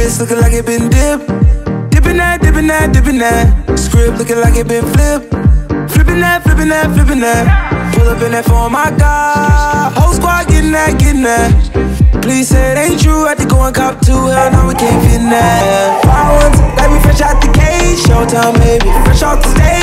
wrist looking like it been dipped. Dipping that, dipping that, dipping that. Script looking like it been flipped. Flipping that, flipping that, flipping that. Pull up in that phone, my God. Whole squad getting that, getting that. Please say it ain't true, I had to go and cop two. Hell no, we can't fit in that. Fire ones, like we fresh out the cage. Showtime, baby, fresh off the stage.